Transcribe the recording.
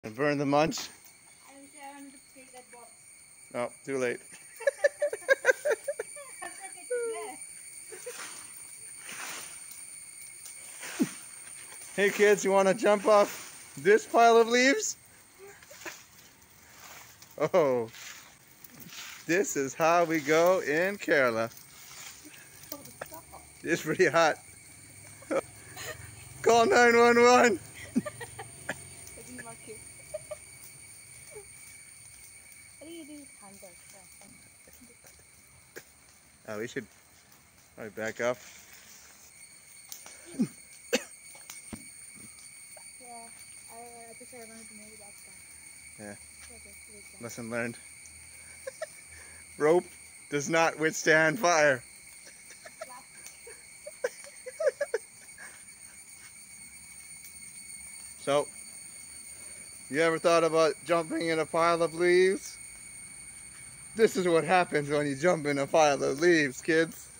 And burn the munch? I wanted to take that box. No, too late. Hey kids, you want to jump off this pile of leaves? Oh, this is how we go in Kerala. It's pretty hot. Call 911. Oh, we should probably back up. Yeah, I just wanted to move that stuff. Yeah. Lesson learned. Rope does not withstand fire. So, you ever thought about jumping in a pile of leaves? This is what happens when you jump in a pile of leaves, kids.